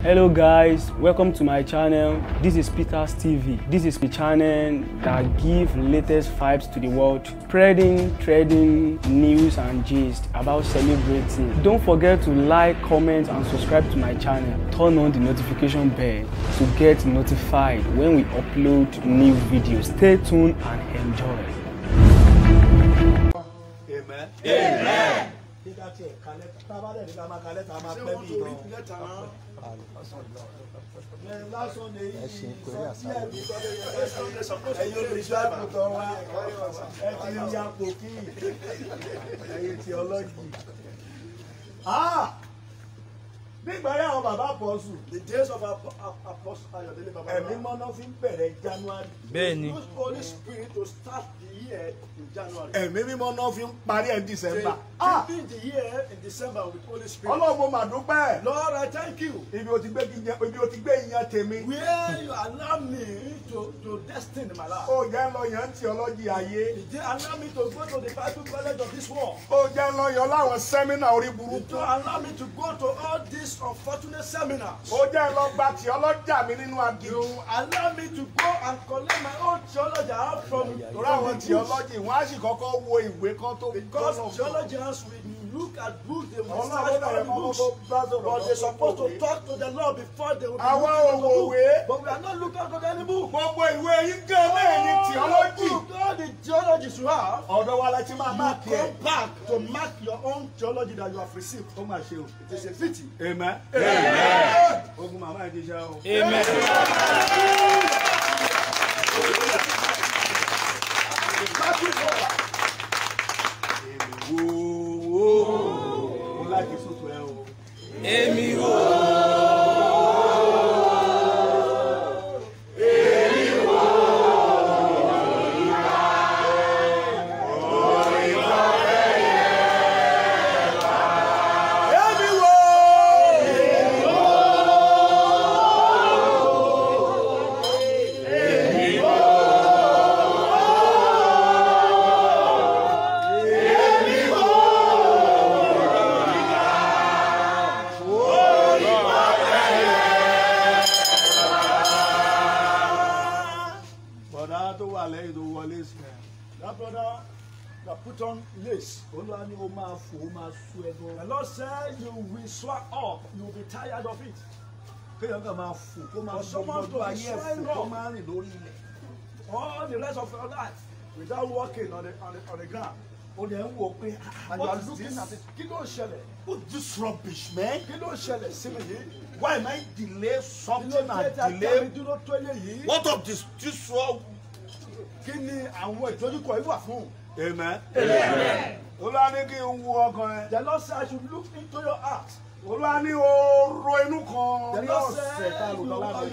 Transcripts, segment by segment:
Hello guys, welcome to my channel. This is Peters TV. This is the channel that gives latest vibes to the world, spreading trading news and gist about celebrity. Don't forget to like, comment and subscribe to my channel. Turn on the notification bell to get notified when we upload new videos. Stay tuned and enjoy. Amen. Amen. Nígbà yà àwọn bàbá apọ́sù. The days of Apostle Ayọ̀délé Baba. Ẹ̀mí mọ́ná fi ń bẹ̀rẹ̀ January. Bẹ́ẹ̀ni. Use Holy Spirit to start the year in January. Ẹ̀mí mímọ́ náà fi ń parí ẹ̀ December. Begin the year in December with Holy Spirit. Ọlọ́run mo mà dúpẹ́. Lord, I thank you. Ibi o ti gbé ìyẹn tèmi. Where you allow me to destiny my life. Ó jẹ́ lọ yàn theology ayé. Did you allow me to go to the Bible college of this world? Ó jẹ́ lọ yàn láwọn sẹ́mínà orí Did burúkú. you allow me to go to all these unfortunate seminars? Ó jẹ́ lọ gba theology mi nínú agi. You allow me to go and collect my own theology out from Torí àwọn theology wọ́n á sì kọ́kọ́ wo ìwé kan tó because theologians will look at books, they will Ọlọ́run start bẹ̀rẹ̀ from mọ́ books, gbogbo but they're supposed to talk to the Lord before they will be Àwa looking at the book. òwòwé. But we are not looking at any book. Gbogbo ìwé yín gan náà ní theology. All the theologies you have, Ọ̀dọ̀ wa la ti máa máa you kí ẹ. come back to mark your own theology that you have received. Ó mà ṣe o. It is a pity. Amen. Amen. Ogun màmá ẹ̀ ti ṣe o. Amen. Mo láti sùtù ẹ o. Èmi o. Bọ̀dá tó wà lẹ́yìn tó wọlé sí ẹ. That brother that put on lace. Olúwa ni ó máa fò ó máa sú ẹ The gan. Lord said you will swell up, you will be tired of it. Kéèyàn kàn máa fò kó máa For someone gbogbo to ayé ẹ̀ swell fò kó up. máa rìn lórí ilẹ̀. All the rest of your life without walking on the ground. Ó dẹ̀ ń wò pé And you what are is looking this? at it. Kí ló ń ṣẹlẹ̀? What's this rubbish, man? Kí ló ń ṣẹlẹ̀ sí mi yìí? Why am I delay Kí something ló dé and tí a tẹ́ mi delay? dúró tó eléyìí? What of this wrong? Kí ni àwọn ìdojúkọ yìí wà fún? Amen. Olúwa ní kí n wo ọkàn ẹ. The Lord said I should look into your heart. Olúwa ní oró inú kan The ní Lord ọ̀sẹ̀ tá a lò lọ lánàá.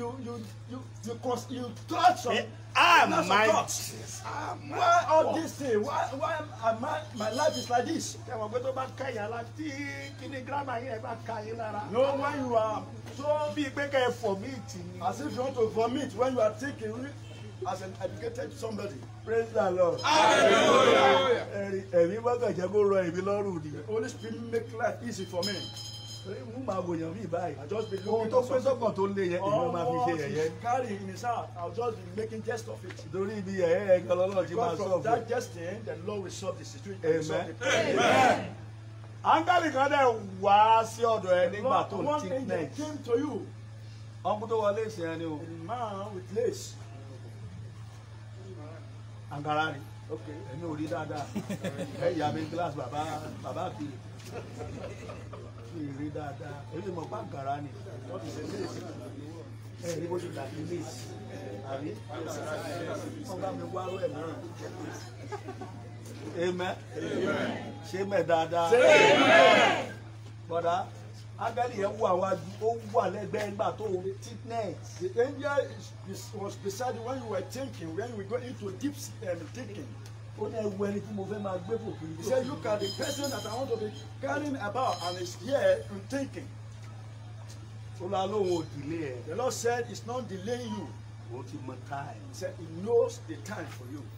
said you touch some. Am I? Why all this thing? Why am my life is like this? Ẹ̀wọ̀n pé tó bá kẹ̀yà la tí kíní gírámà yẹn bá ka yín lára. No, when you are so Bíi pé kẹ́ ẹ fọ̀ mí tì ní. as if you want to vomit when you are thinking as an educated somebody. Praise the Lord. Hallelujah. Ẹ̀mí bọ́kàn jẹ́ kó rọ èmi lọ́rùn ni. The Holy Spirit make life easy for me. Mú màá wòyàn mí báyìí. I just be Ohun looking tó at pé something. sọ́kàn tó lé yẹn èmi máa fi ṣe All yẹ̀yẹ́. he carry in his heart, I'll just be making jest of it. Torí ibi yẹ̀yẹ́ yẹn gan lọ́lọ́ ti máa Because sọ from fún. that jesting, the Lord will solve the situation. Amen. Solve the problem. Áńgẹ́lì kan dẹ̀ wá sí ọ̀dọ̀ ẹ nígbà Lord, tó one ti angel next. came to you, Ọkùnrin tó wọlé ìsìn ẹni o. a man with lace. Àǹkárá ni. Okay. Èmi ò rí dáadáa. Ẹ yà mí gíláàsì bàbá àkìlì. Mi rí dáadáa. Èmi mọ̀ pé àǹkárá ni. What is a lace? Ẹ ní bó ti dàbí léèsì. Àbí? Wọ́n bá mi wá rú ẹ̀ náà. Amen. Ṣé mẹ́ dáadáa? Bọ̀dá, ángẹ́lì yẹn wà wájú, ó wà lẹ́gbẹ̀ẹ́ nígbà tó o thickness. The angel was beside you when you were thinking, when you were going into deep thinking. Ó ní ẹwu ẹni tí mo fẹ́ máa gbé fòfin. He said, look at the person that I want to be carrying about and is here in thinking. Ó lá lóun ò dìlé ẹ̀. The Lord said, it's not delaying you. Ó ti mọ time. He said, He knows the time for you.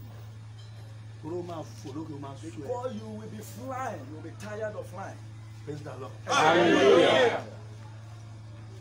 Ó máa fò lókè, ó máa sú ẹ. Before you will be flying, you will be tired of flying. Praise the Lord. Hallelujah.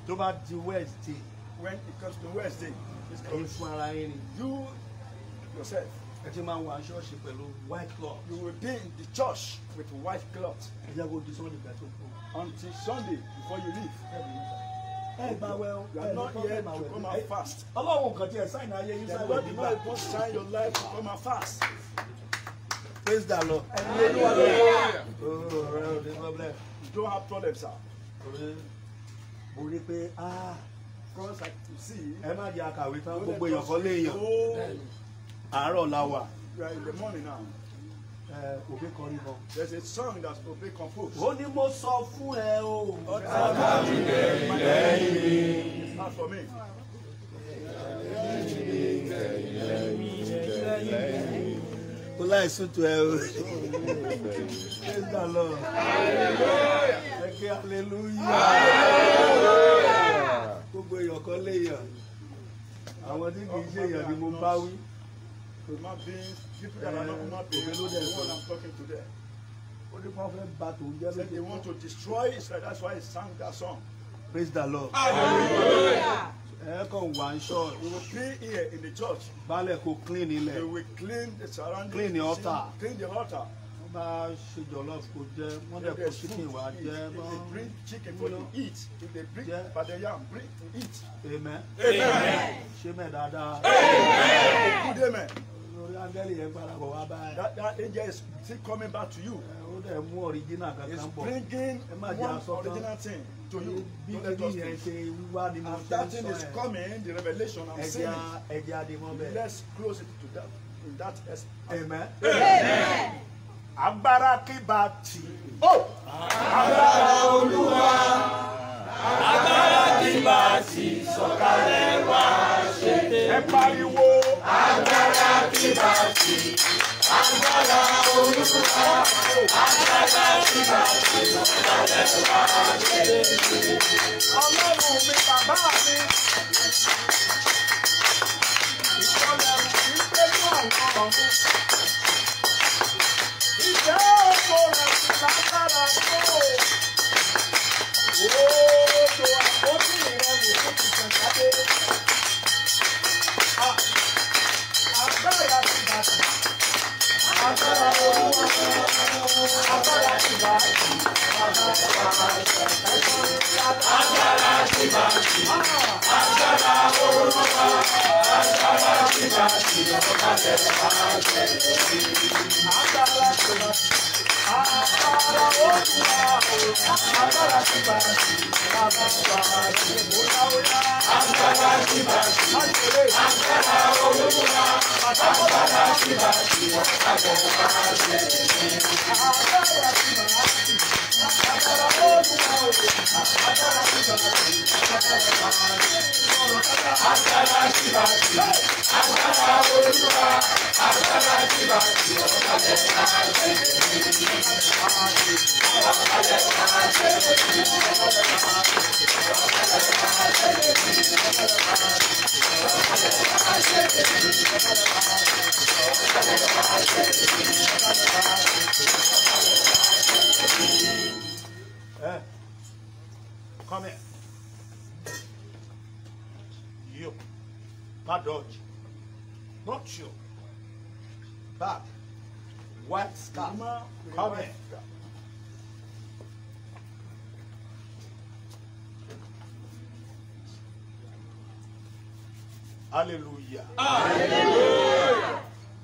tó bá di Wednesday. When it comes to Wednesday, it's ẹ̀yin called fún ara yín ni. you yourself. ẹ ti máa wọ aṣọ́ọ̀ṣì pẹ̀lú white cloth. You will be in the church with white cloth ẹ jẹ́ kó di Sunday ìgbà tó kù. until Sunday before you leave. ẹ gbà wẹ̀ o. You are not here to come and fast. ọlọ́run kan tí ẹ sáìn ayé yín The sáìn Lord wọ̀ did nígbà. not even sign your life to come and fast. Praise the Lord. Hallelujah. Oh, no problem. You don't have problems, sir. mo rí pé Because I can see. ẹ má jẹ́ àkàwé tán gbogbo èèyàn kan léèyàn àárọ̀ la wà. We are in the morning now. Òbí kan rí kan. There's a song that's Obe composed. ó ní mo sọ fún ẹ o. It's not for me. ó láìsùn tó ẹ o. Praise the Lord. ẹ kí hallelujah. gbogbo èèyàn kan léèyàn àwọn tí kì í ṣe èèyàn ni mo bá wí. Human beings, people that are not human beings, the one I'm talking to them. ó ní kí wọ́n fẹ́ bà tòun jẹ́ Said they want to destroy Israel. That's why he sang that song. Praise the Lord. ẹ kàn wá ń ṣọ́ We will be here in the church. balẹ̀ kó clean ilẹ̀. We will clean the surroundings. Clean the altar. Clean the altar. wọ́n bá ṣe jọ̀lọ́fù kó jẹ́ wọ́n dẹ̀ If kó there's chicken food wá to eat, jẹ́ if they bring chicken for you to eat, if they bring Yeah. badayam, bring to eat. amen. Amen. ṣé mẹ́ dáadáa. Good amen. lórí áńgẹ́lì yẹn gbára bọ̀ wá báyìí. That angel is still coming back to you. ó dẹ̀ mú ọ̀ríjínà It's kankan bọ̀. bringing ẹ má jẹ́ one aṣọ tán. original thing to you. bí Don't let kíní us yẹn think. ṣe wíwá ni mo And ṣe that ń thing sọ is ẹ̀. coming, the revelation I'm seeing it. ẹ̀jẹ̀ adìmọ́ bẹ́ẹ̀. Let's close it to that. In that aspect. amen. Amen. agbára kí bá tì. ẹ pariwo. ọlọ́run mi bàbá mi. ìṣọ̀lẹ̀ kì í gbé ní àwọn ọ̀run. ìjẹ́ òkò rẹ̀ sì lágbára tó. Odò àpótí rẹ̀ lè tó ti tàn jáde. Agbára ti bàtà. Agbára olúwa. Agbára ti bàtà. Agbára ti bàtà. Agbára olúwa. Agbára ti bàtà. Agbára ti bàtà. Agbára olúwa. Agbára ti bàtà. Come here. You. Not dodge. Not you. Back. White scarf. Come here. Hallelujah. Hallelujah.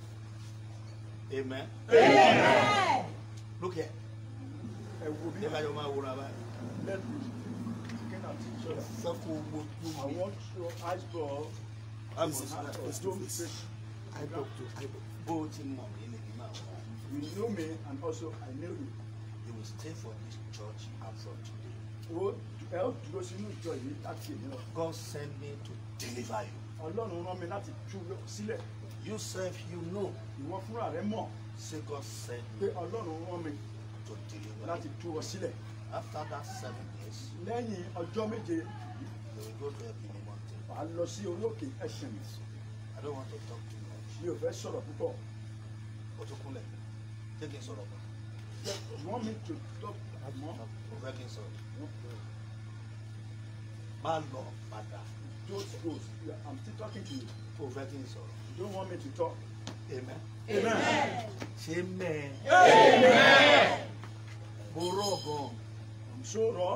Amen. Amen. Look here. Let me Ẹ ká jọ máa wòran báyìí. looking at each other. Sọ fún gbogbo I want your eyes ball. I'm Don't face. bó o ti mọ̀ mí lèmi máa wà. You know me and also I know you. You will stay for this church and from today. Ó ẹ ó dúró sínú ìjọ yìí láti èmi náà. God send me to deliver you. Ọlọ́run rán mi láti tú sílẹ̀. You self you know. Ìwọ fúnra rẹ mọ̀ Say God send pé me Ọlọ́run rán mi to deliver láti you. tú ọ sílẹ̀. After that 7 days, Lẹ́yìn ọjọ́ méje you will go to a mini mountain. wàá lọ sí orí òkè ẹ̀sìn. I don't want to talk too much. Mi ò fẹ́ sọ̀rọ̀ púpọ̀. O tún kúnlẹ̀. Jẹ́ kí n sọ̀rọ̀ kan. You want me to talk àmọ́ O fẹ́ kí n sọ̀rọ̀. má lọ padà. Don't go. I'm still talking to you. Kò fẹ́ kí n sọ̀rọ̀. You don't want me to talk. Amen. Amen. Ṣé mẹ́? Amen. Mo rọ̀ gan. I'm so raw.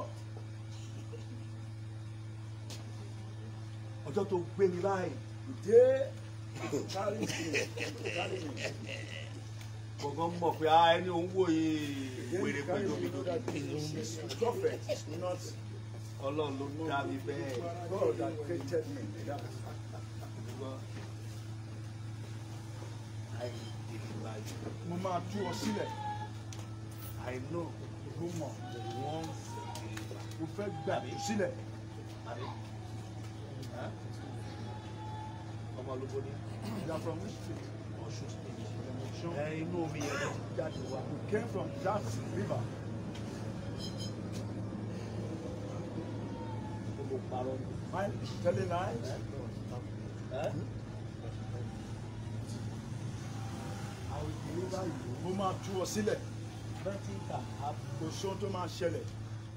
Ọjọ́ tó gbé mi báyìí. The day carry me. Gbọ̀ngàn mọ̀ pé ẹni òun wò yìí wèrè pẹ̀lú mi lórí. Prophet is not Ọlọ́run ló dá mi bẹ́ẹ̀. God that created me. Mo máa tú ọ sílẹ̀. I know Mo mọ̀. wọ́n Mo fẹ́ gbà mí sílẹ̀. ọmọ olóko ní You are from which state? Ọ̀ṣun. Ọ̀ṣun. Inú omi yẹn ló ti jáde wá. We came from that river. Gbogbo parọ́ ni. Am I telling lies? I will deliver you. Mo máa tú ọ sílẹ̀. Nothing can happen. Kò sóhun tó máa ṣẹlẹ̀.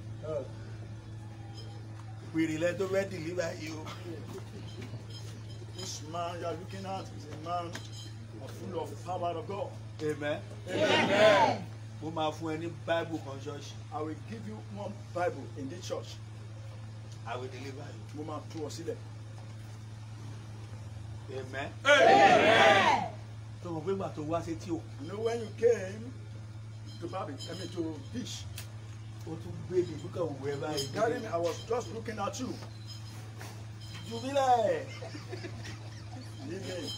Wèrè lẹ tó fẹ́ deliver yìí o. This man you are looking at is a man full of power of God. Amen. Amen. Mo máa fún ẹ ní Bible kan ṣọ́ọ̀ṣì. I will give you one Bible in this church. I will deliver you. Mo máa tú ọ sílẹ̀. Amen. Amen. Tó mọ̀ pé ìgbà tó wá sétí o. You know when you came to Babich, to beach, Ó tún gbé mi búkà òwú ẹ báyìí. carrying me, I was just looking at you. Jùbílẹ̀. Leave me.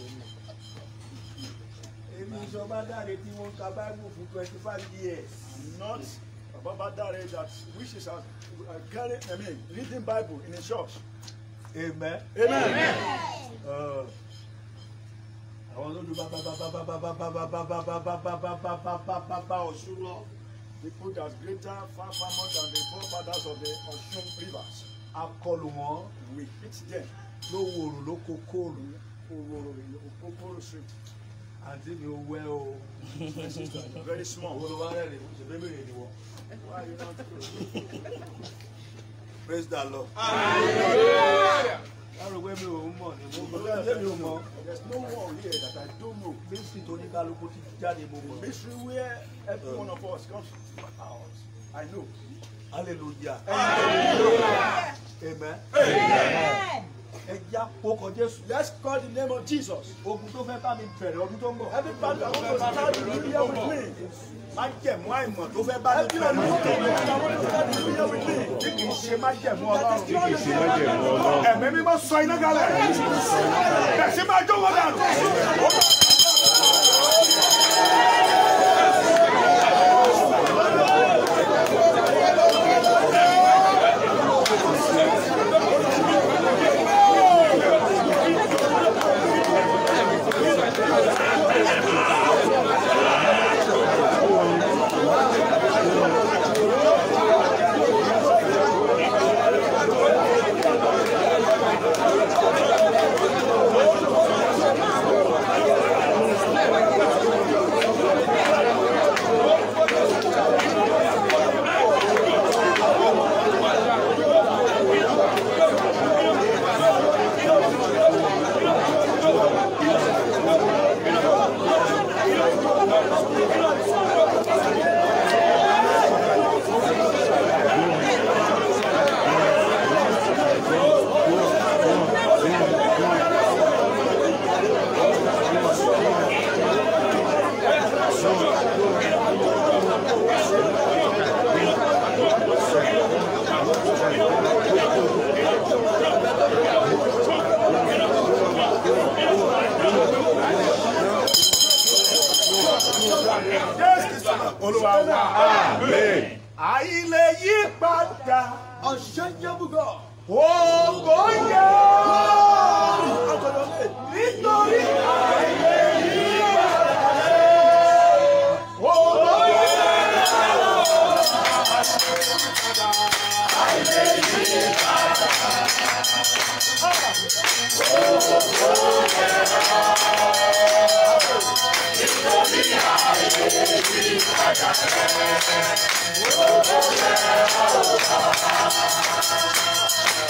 Èmi ìjọba dáre tí wọ́n ka Bible fún 25 years. I'm not Baba Dare that wishes us reading Bible in a church. Amen. Amen. Àwọn tó ju bá Ọ̀ṣun lọ. People that's greater, far more than the forefathers of the Osun rivers. Akọlù wọn We hit them. ló wòrò ló kó kóòlù. Okokoro Street. Àǹtí mi ò wẹ́ o. Very small. Owó ló wá rẹ̀ rè ṣe bébèrè ni wọ́n. Why are you not? Praise the Lord. Láàrú pé mi ò mọ̀ ni mo gbọ́dọ̀ ṣé mi ò mọ̀. There's no one here that I don't know. Bísí tó ní kálukú ti jáde mo mọ̀. Mystery where every one of us comes to my house. I know. Hallelujah. Amen. Amen. Ẹ já pókọ Jésù. Let's call the name of Jesus. Ogun tó fẹ́ bá mi bẹ̀rẹ̀ ọdún tó ń bọ̀. Everybody that wants to start the new year with me. Má jẹ̀mú àìmọ̀ tó fẹ́ bá mi Everyone bẹ̀rẹ̀ ọdún tó ń bọ̀. that wants to start the new year with me. Tí kì í ṣe má jẹ̀mú Ọlọ́run. Ọlọ́run. Ẹ̀mí mímọ́ sọ iná galẹ̀. Bẹ̀rẹ̀ sí máa jó wọn dànù. Olúwa wa. Amen. Àìlè yí padà. Unchangeable God. Ògo yẹ. Nítorí àìlè yí padà. Ògo yẹ. Àìlè yí padà. Ògo yẹ. Nítorí àìlè yí padà.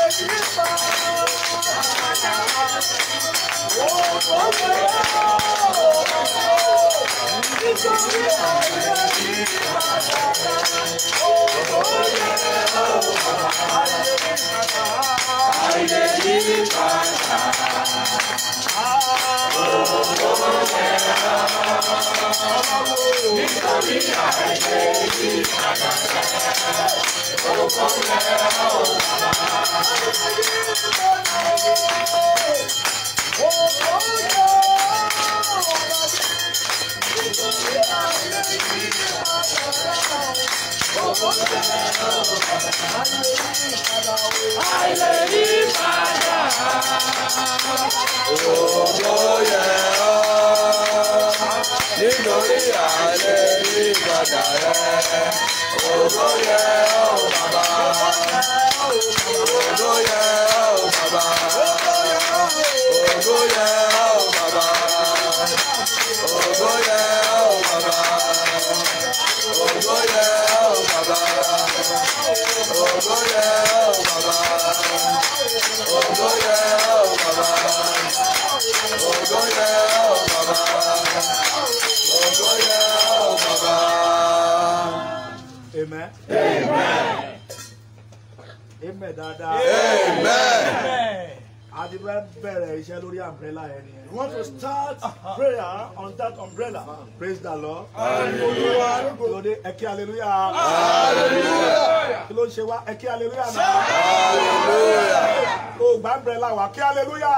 Amen. Amen. Amen. Dada. Amen. We want to start prayer on that umbrella. Praise the Lord. Hallelujah. Hallelujah. Hallelujah. Hallelujah. Hallelujah. Oh, umbrella wa ki hallelujah.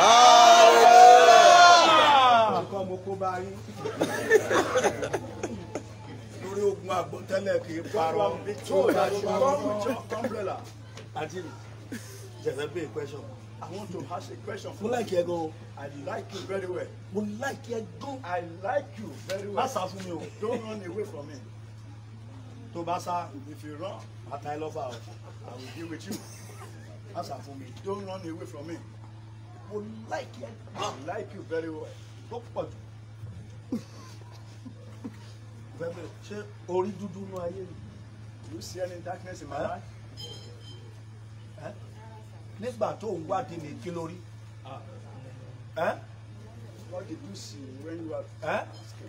Umbrella. Just a big question. I want to ask a question. Who like you go? I like you very well. Who like you go? I like you very well. That's for me. Don't run away from me. Tobasa, If you run, I love her. I will deal with you. That's for me. Don't run away from me. Who like you? I like you very well. Tó pọ̀ jù. Ṣé orí dúdú nú ayé mi? Do you see any darkness in my life? Nígbà tó ń wádìí mi kí lórí? What did you see when you were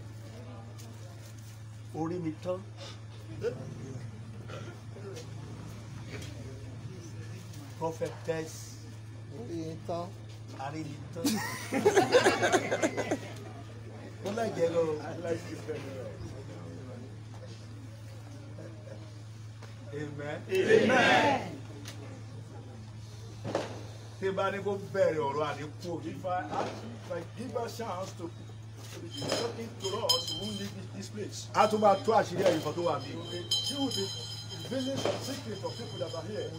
Orí mi tán. Prophetess. Orí mi tán. Arí mi tán. Ó láìjẹ́ lọ. I like you very well. Amen. Amen. Tí bá ní kó bẹ̀rẹ̀ ọ̀rọ̀ àdínkù. If I give a chance to be talking to us, we won't leave this place. A tún máa tú àṣírí ẹ̀yìn kan tó wà mí. She will be revealing some secrets of people that are here.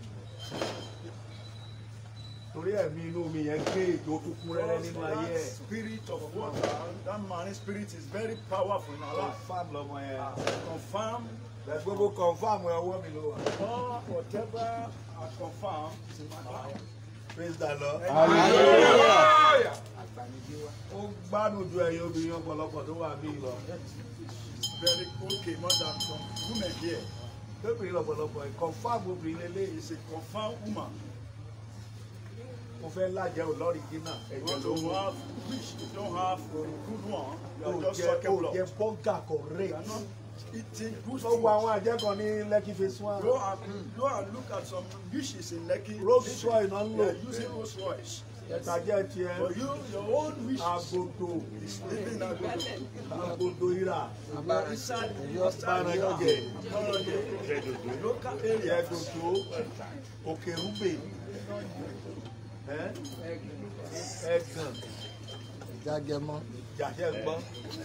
Torí ẹ̀mí inú mi yẹn gbé ìjó tó kún rẹ́rẹ́ nínú ayé That ẹ̀. spirit of water, that marine spirit is very powerful in our life. Confam lọmọ yẹn. Confirm Gbogbo confam ọwọ́ mi ló wà. or whatever I confirm is in my life. Praise the Lord. Hallelujah. Ó gbádùn ju ẹ̀yin obìnrin ọ̀pọ̀lọpọ̀ tó wà mí lọ. It's very okay more than some women here. Lóbìnrin ọ̀pọ̀lọpọ̀ ẹ̀ confam obìnrin lélẹ́yìí. It's a confirmed woman. Mo fẹ́ lájẹ́ olórí dínà. You want to have wish, you don't have a good one, you are just Ó sucking blood. jẹ bọ́gà You correct. are not eating good Ó gba food. àwọn àjẹkọ̀ ní Lekki phase one. Go and look at some wishes in Lekki. Rolls Royce náà ń They lò. are using Rolls Royce. Ìtàjẹ́ tiẹ̀. For you, your own wishes Agodo. is living agodo. Agodo ìrà. Inside Paranjẹ. local area. Ẹ̀dòdó. Òkèrúgbè. Ẹ̀gàn. Jágẹmọ́. Jàṣẹ́ gbọ́.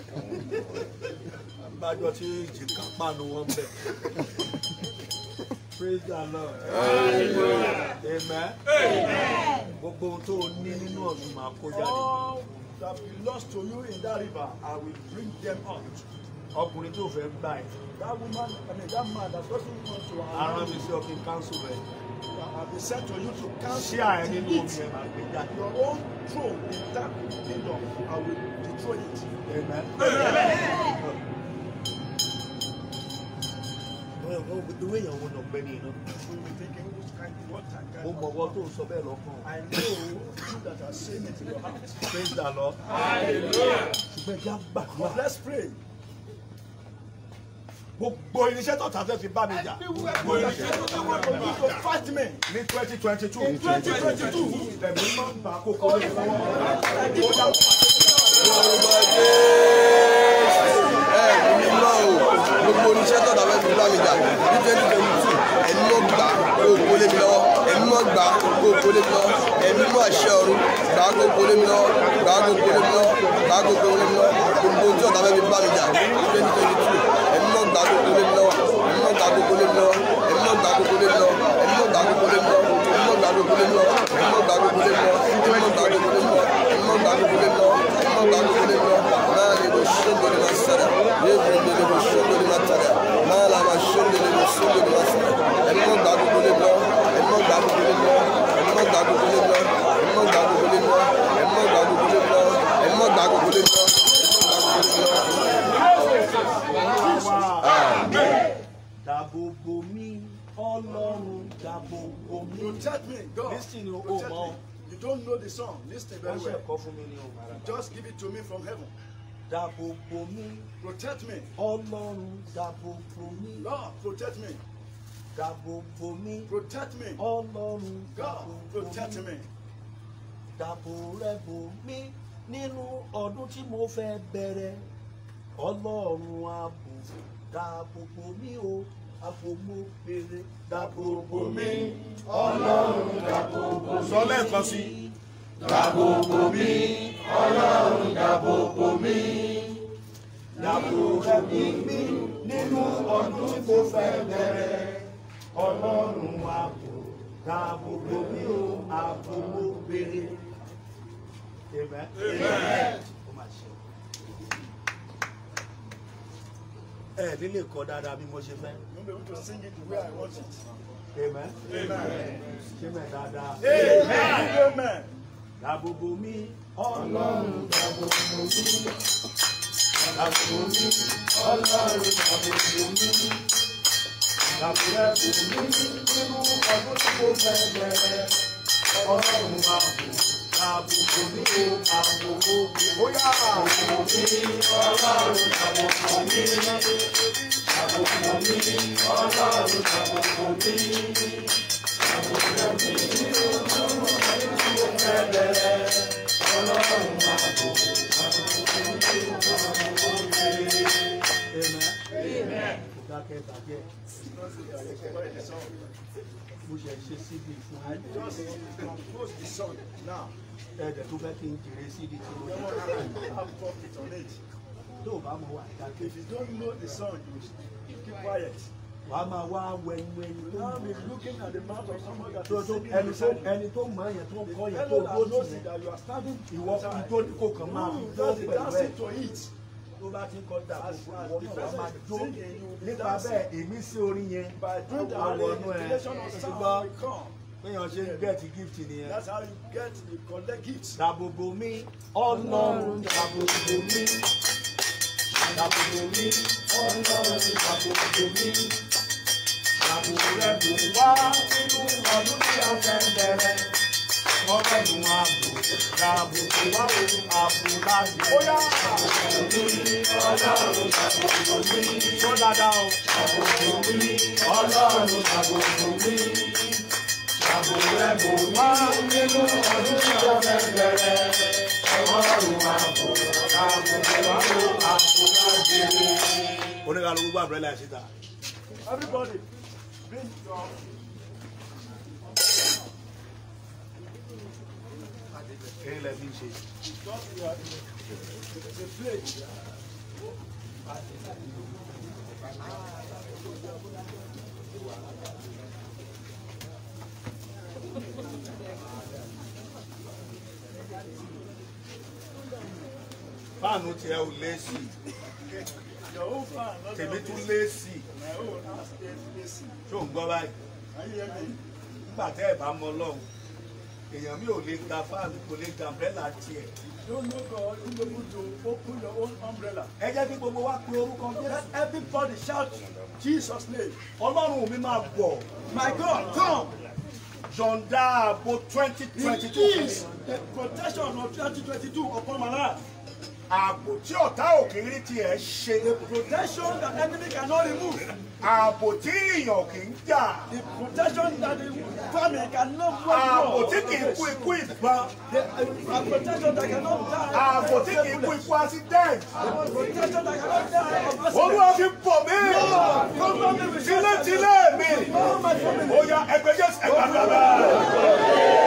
Bájọ́ tí ìjìká pàánù wọn bẹ̀. Praise the Lord. Amen. Gbogbo ohun tó o ní nínú ọ̀sùn máa kó jáde. All that belongs to you in that river, I will bring them out. Ọkùnrin tó fẹ́ gbà ẹ̀. That woman, that man that doesn't want to Arán mi sí ọkùnrin council rẹ̀. I'll be sent to you to cancel Ṣé àyẹ̀ nínú omi it. ẹ̀ máa gbé jáde? Your own throne in that kingdom, I will destroy it. Amen. Ìwé èèyàn wo lọ pẹ́ ní iná? Mo mọ̀ wọ́n tó ń sọ bẹ́ẹ̀ lọ́kàn. I know that are saying it in your heart. Praise the Lord. Hallelujah. Ṣùgbọ́n ẹja gbàdúrà. But let's pray. Gbogbo irinṣẹ́ tó ta fẹ́ fi bá mi jà. Gbogbo irinṣẹ́ tó ta fẹ́ fi bá mi jà. Fight me. Ní 2022. In 2022. Ẹ̀mí máa ń bá kókó lé lọ́wọ́. Gbogbo oníṣẹ́ tó dàbẹ́ fi bá mi jà ní 2022 ẹ̀mí mọ́ gbà kó kó lé mi lọ́wọ́ ẹ̀mí mọ́ gbà kó kó lé mi lọ́wọ́ ẹ̀mí mọ́ àṣẹ ọ̀run gbà kó kó lé mi lọ́wọ́ gbà kó kó lé mi lọ́wọ́ gbà kó kó lé mi lọ́wọ́ gbogbo oníṣẹ́ tó dàbẹ́ fi bá mi jà ní 2022 ẹ̀mí mọ́ gbà kó kó lé mi lọ́wọ́ ẹ̀mí mọ́ gbà kó kó lé mi lọ́wọ́ ẹ̀mí mọ́ gbà kó kó lé mi lọ́wọ́ ẹ̀mí mọ́ gbà kó kó lé mi lọ́wọ́ ẹ̀mí mọ́ gbà kó kó lé mi lọ́wọ́ ẹ̀mí mọ́ gbà kó kó lé mi lọ́wọ́ ẹ̀mí mọ́ gbà kó kó lé mi lọ́wọ́ ẹ̀mí mọ́ gbà kó kó lé mi lọ́wọ́ ẹ̀mí mọ́ gbà kó kó lé mi lọ́wọ́ náà lè lọ ṣẹ́ńdọ̀ ní ma sẹ́dá yé bẹ̀rẹ̀ lè lọ ṣẹ́ńdọ̀ ní ma tẹ̀lé náà là ma ṣẹ́ńdọ̀ ní ma ṣẹ́ńdọ̀ ní ma sẹ́dá ẹ̀mí mọ́ gbà kó kó lé mi lọ́wọ́ ẹ̀mí mọ́ gbà kó kó lé mi lọ́wọ́ ẹ̀mí mọ́ gbà kó kó lé mi lọ́wọ́ ẹ̀mí mọ́ gbà kó kó lé mi lọ́wọ́ ẹ̀mí mọ́ gbà kó kó lé mi lọ́wọ́ ẹ̀mí mọ́ gbà kó kó lé mi lọ́wọ́ ẹ̀mí mọ́ gbà kó kó lé mi lọ́wọ́. Dáàbò bò mí, Ọlọ́run dáàbò bò mí. Protect me, God. Listen, oh, Protect oh, me. You don't know the song. Listen very Wọ́n ṣe well. ẹ̀kọ́ fún mi ní o. Just give it to me from heaven. Dáàbò bò mí, Protect me. Ọlọ́run dáàbò bò mí. Lord, protect me. Dáàbò bò mí, Protect me. Ọlọ́run dáàbò God, bò protect mí. me. Dáàbò rẹ bò mí nínú ọdún tí mo fẹ́ bẹ̀rẹ̀. Ọlọ́run ààbò dáàbò bò mí o, ààbò mo béèrè. Dáàbò bò mí, Ọlọ́run dáàbò bò mí. Sọ lẹ́ẹ̀kan sí. Dáàbò bò mí, Ọlọ́run dáàbò bò mí. Dáàbò rẹ bò mí nínú ọdún tí mo fẹ́ bẹ̀rẹ̀. Ọlọ́run ààbò dáàbò bò mí o, ààbò mo béèrè. Amen. Amen. Ẹ nílé kọ dáadáa bí mo ṣe fẹ́. You'll be able to sing it the way I want it. Amen. Amen. Ṣé mẹ́ dáadáa? Amen. Amen. Dáàbò bò mí, Ọlọ́run dáàbò bò mí. Dáàbò bò mí, Ọlọ́run dáàbò bò mí. Dáàbò rẹ bò mí nínú ọdún tí mo fẹ́ bẹ̀rẹ̀. Ọlọ́run ààbò dáàbò bò mí o, ààbò mo bí. Ó yá ààbò bò mí, Ọlọ́run dáàbò bò mí. Dáàbò bò mí, Ọlọ́run dáàbò bò mí. Dáàbò rẹ bò mí nínú ọdún tí mo fẹ́ bẹ̀rẹ̀. Ọlọ́run ààbò dáàbò bò mí. Amen. Dákẹ́ bàjẹ́. Mo ṣe ṣe síbi fún I just compose the song now. ẹ̀ẹ́dẹ̀ tó fẹ́ kí n jèrè síbi tí mo You ṣe. don't have profit on it. Tó o bá mọ wà dákẹ́. If you don't know the song, you keep quiet. Wà á máa wá wẹ̀yìnwẹ̀yìn tó Now ń be looking at the mouth of someone that tó is tó singing ẹni tó beside you. ẹni tó mọ èèyàn tó ń kọ́ The yẹn tó fellow that dúró knows sí it that you are standing ìwọ beside. tó ní kò kàn máa fi jó Just pẹ̀lú ẹ̀. dancing to it. Tó bá ti ń kọ́ dà As ìwọ the náà wà person máa is jó singing, you will be nípa dancing. bẹ́ẹ̀ èmi sí orin yẹn By doing that, àwọn the ọ̀nà ẹ̀ inspiration of ṣùgbọ́n sound will come. péyàn ṣe ń gẹ̀ẹ́tì gift nìyẹn. That's how you get the collect gifts. Dáàbò bò mí, Ọlọ́run dáàbò bò mí. Dáàbò bò mí, Ọlọ́run dáàbò bò mí. Dáàbò rẹ bò wá nínú ọdún tí a fẹ́ bẹ̀rẹ̀. Ọlọ́run ààbò dáàbò bò wá o, ààbò láti. Ó yá dáàbò bò mí, Ọlọ́run dáàbò bò mí. Sọ dáadáa o. Dáàbò bò mí, Ọlọ́run dáàbò bò mí. Dáàbò rẹ bò wá nínú ọdún tí a fẹ́ bẹ̀rẹ̀. Ọlọ́run ààbò dáàbò bò wá o, ààbò láti. Oníkàlùkù gbọ́ àbúrẹ́lẹ̀ àṣìta. Everybody, bring your. Kí lẹ fi ń ṣe? It's a plate. Fáànù tiẹ̀ ò lé sí i. Your own fan, not Tèmi your tún own. lé sí i. My own has AC. Ṣé ò ń gbọ́ báyìí? Can you hear me? Nígbà tẹ́ ẹ̀ bá mọ Ọlọ́run, èèyàn mi ò lè gba fáànù kò lè gba umbrella tiẹ̀. don't know God, you be able to open your own umbrella. Ẹ jẹ́ kí gbogbo wa pe orúkọ Let Jésù. everybody shout Jesus' name. Ọlọ́run mi máa bọ̀. My God, come. Yọ̀ǹda ààbò 2022. Release the protection of 2022 upon my life. Ààbò tí ọ̀tá ò kì í rí tiẹ̀ ṣe. The protection that enemy cannot remove. Ààbò tí ìyàn kì í jà. The protection that the family cannot Ààbò work tí kì í kú ikú ìbọn. The protection that cannot die. Ààbò tí kì í kú ikú accident. The protection that cannot die of accident. Olúwa fi bọ̀ mí. Cover me with Tílé mi. all my family. Ó yá ẹgbẹ́ Jésù ẹgbẹ́ bàbá.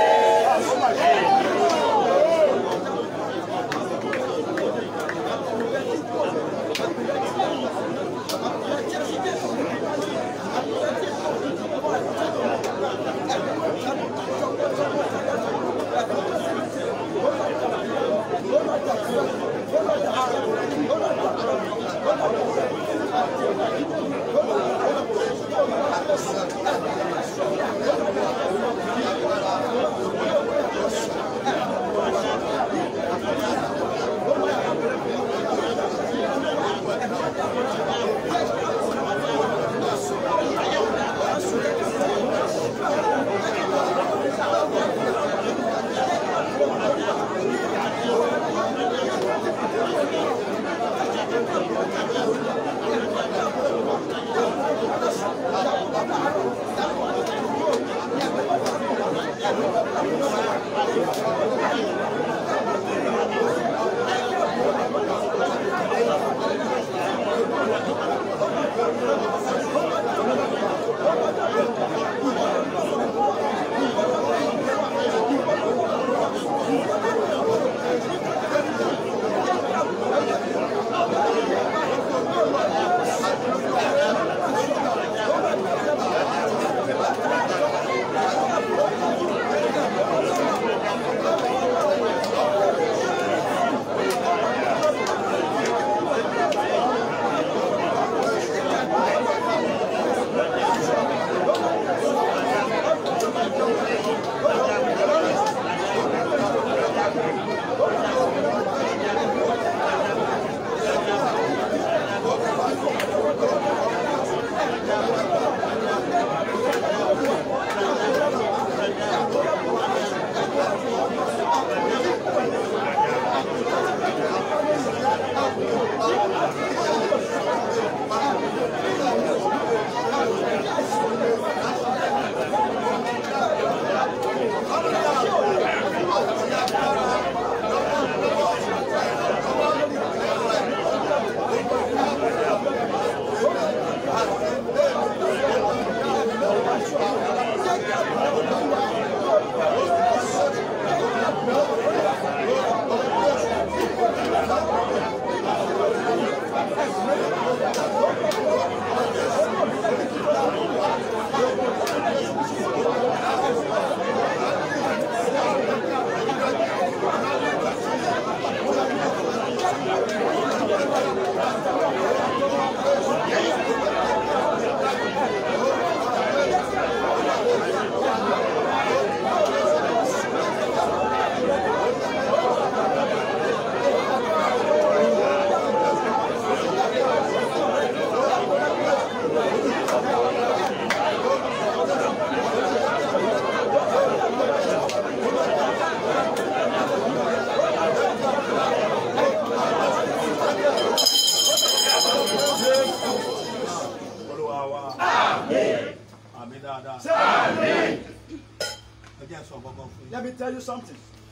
Let me tell you something.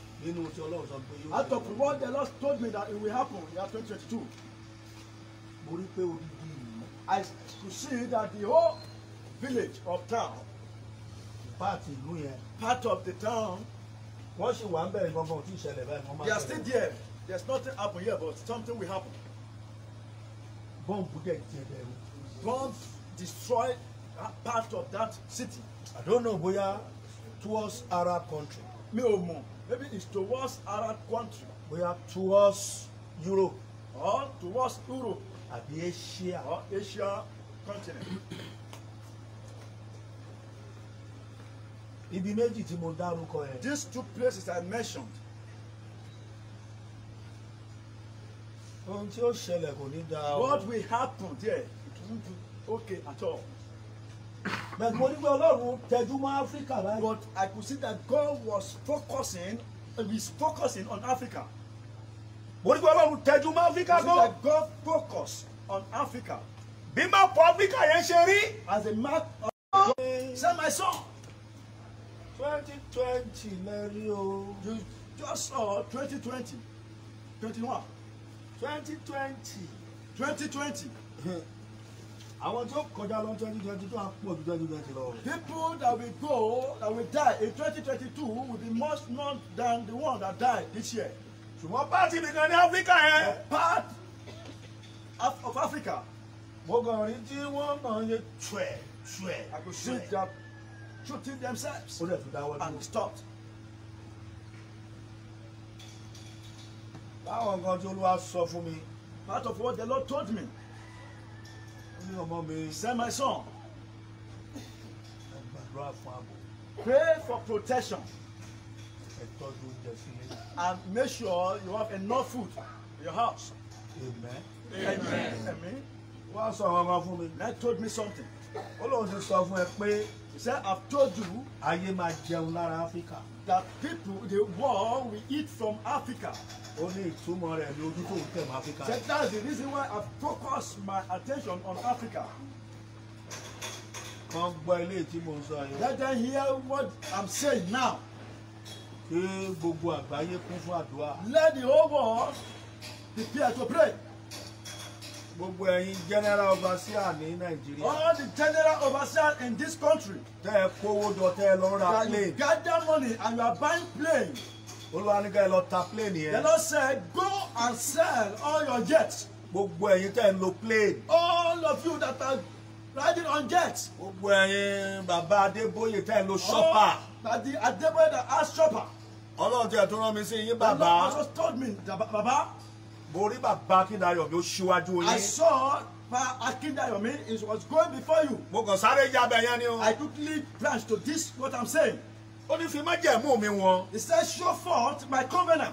Out of what the Lord told me that it will happen in 2022, I could see that the whole village or town, part of the town, they are still there. There's nothing happen here, but something will happen. Bombs destroy part of that city. I don't know, boya towards Arab country. Maybe it's towards Arab country. Boya towards Europe. Or towards Europe. Asia. Or Asia continent. Ibi méjì tí mo dárúkọ ẹ. These two places I mentioned. ohun tí ó ṣẹlẹ̀ kò ní dáa. What will happen there? It won't be okay at all. Bẹ́ẹ̀ mo ní pé Ọlọ́run tẹjú mọ́ Áfíríkà báyìí. But I could see that God was focusing on Africa. Mo ní pé Ọlọ́run tẹjú mọ́ Áfíríkà I see gan. that God focused on Africa. Bí máàpù Áfíríkà yẹn ṣe rí. As a map of say my son. 2020 lẹ́rí o. You just saw 2020, 21, 2020. 2020. Àwọn tí ó kọjá lọ 2020 tó á pọ̀ ju 2020 lọ. People that will die in 2022 will be much more than the one that died this year. Ṣùgbọ́n pàtì nìkan ní Áfíríkà yẹn. Part of Africa. Mo kàn rí tí wọ́n kàn yẹ I could see them shooting themselves ó dẹ̀ tún dáwọ́ and stopped. Báwọn nǹkan tí Olúwa sọ fún mi. Part of what the Lord told me. Ó ní ọmọ mi. Say my son, Ẹ gbàdúrà fún ààbò. pray for protection Ẹ tọ́jú oúnjẹ sílé. and make sure you have enough food in your house. Amen. Amen. Wọ́n á sọ àwọn ọmọ fún mi. God told me something. Ó lóun ti sọ fún ẹ pé He said, I've told you ayé máa jẹun lára Áfíríkà. that people, the world will eat from Africa. Ó ní ìtumọ̀ rẹ̀ ní ojú tó ń tẹ̀ mọ́ Áfíríkà. Said that's the reason why I've focused my attention on Africa. Kàn gbọ́ ilé tí mo ń sọ yìí. Let them hear what I'm saying now. Kí gbogbo àgbáyé kún fún àdúrà. Let the whole world prepare to pray. Gbogbo ẹ̀yin general overseer ní Nàìjíríà. All the general overseers in this country Tẹ́ ẹ kówó jọ tẹ́ ẹ lọ ra that you plane. gather money and you are buying plane. Olúwa ní ká ẹ lọ ta plane The yẹn. Lord said, go and sell all your jets. Gbogbo ẹ̀yin tẹ́ ẹ ń lo plane. All of you that are riding on jets. Gbogbo ẹ̀yin bàbá Adébóyè tẹ́ ẹ ń lo shopper. That the Adeboye that has shopper. Ọlọ́run tí ẹ tún rán mi sí yín The Lord bàbá. also told me that Baba, Mo rí bàbá Akíndayọ̀ mi ó ṣíwájú I yín. saw Pa Akindayomi is was going before you. Mo kàn sáré yabẹ̀ yẹn ni o. I quickly branched to this what I'm saying. Ó ní fi májẹ̀mú mi wọn. He said, show forth my covenant.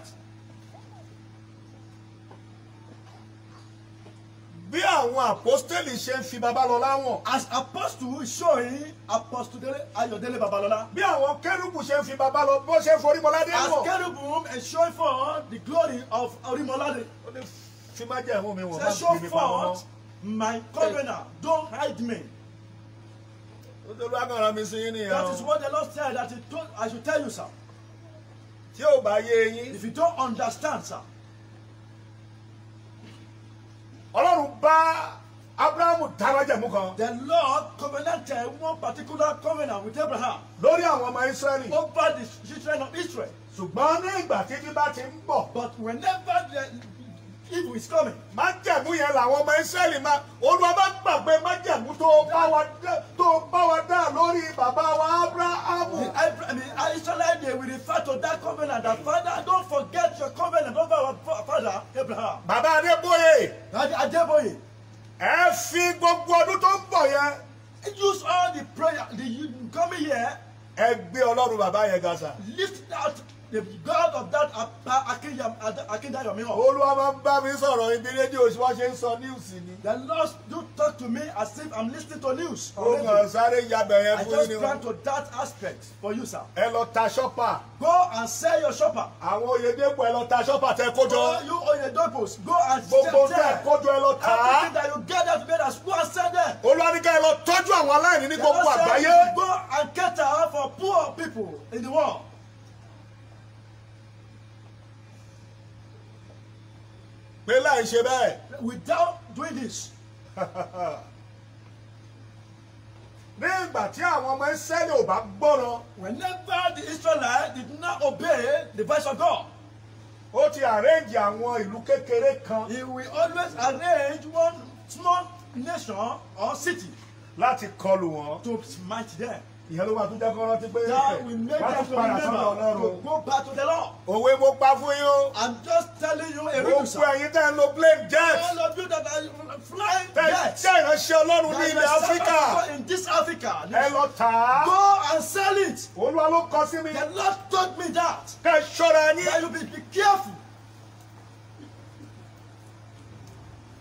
Bí àwọn àpọ́stélì ṣe ń fi Babalọ́lá wọn. As apostle is showing Apostle Ayodele Babalola. Bí àwọn kérúbù ṣe ń fi Babalọ́ bó ṣe ń forí Mọ́ládé As wọn. cherubim is showing forth the glory of Orimolade. Ó ní fi májẹ̀mú mi wọn. Say, Má show fi mi pamọ́ mọ́. forth my covenant. Don't hide me. Olúwa kàn rán mi sí yín nìyẹn That is o. what the Lord said that he told, I should tell you, sir. Tí ò bá yé yín. If you don't understand, sir. Ọlọ́run bá Ábúráhámù dá májẹ̀mú kan. The Lord covenanted one particular covenant with Abraham Lórí àwọn ọmọ Ísírẹ́lì. over the children of Israel. Ṣùgbọ́n ní ìgbà tí bí bá ti ń bọ̀. But whenever the evil is coming, Májẹ̀mú yẹn làwọn ọmọ Ísírẹ́lì máa. Olúwa bá gbàgbé májẹ̀mú tó bá wa dá lórí bàbá wa Ábúráhámù. the Israelites, they will refer to that covenant that, Father, don't forget your covenant over our father Abraham. Bàbá Adébóyè. Daddy Adeboye, Ẹ fi gbogbo ọdún tó ń bọ̀ yẹn. use all the prayer, coming here, Ẹ gbé Ọlọ́run bàbá yẹn ga sà. lift out the God of that Akindayomi. Olúwa máa ń bá mi sọ̀rọ̀ ibi rédíò tí wọ́n ṣe ń sọ níwùsì ni. The Lord do talk to me as if I'm listening to news. Ó kàn sáré yabẹ̀ yẹn I fún just yín ni plan o. to that aspect for you, sir. Ẹ lọ ta ṣọ́pà. Go and sell your shopper. Àwọn Oyèdépò ẹ lọ ta ṣọ́pà tẹ kójọ. All you Oyedopos, go and Gbogbo tẹ sell. kójọ ẹ lọ tà á. Everything that you gather together, go and sell them. Olúwa ní ká ẹ lọ tọ́jú àwọn aláìní ní The gbogbo Lord said, àgbáyé. go and cater for poor people in the world. Pé láì ṣe bẹ́ẹ̀. Without doing this, Ní ìgbà tí àwọn ọmọ Ísírẹ́lì ò bá gbọ́ràn, whenever the Israelites did not obey the voice of God, ó ti àrẹ́ǹjì àwọn ìlú kékeré kan He will always arrange one small nation or city láti kọlù wọn. to smite them. Ìyẹn ló wà tó jẹ́ kó rántí pé That will make wọ́n them ti to padà sọ́dọ̀ remember to Ọlọ́run. go back to the Lord. Òwe mo pa fún yín o. I'm just telling you a riddle, Gbogbo sir. ẹ̀yin tẹ́ ń lo plane jet. All of you that are flying Tẹ́ jets, jẹ́ ìránṣẹ́ Ọlọ́run ní that ilẹ̀ are Áfíríkà. in this Africa, Ẹ lọ tà á. go and sell it. Olúwa ló kọ sí mi. The Lord told me that. Kẹ́ ẹ ṣọ́ra That yín. you be careful.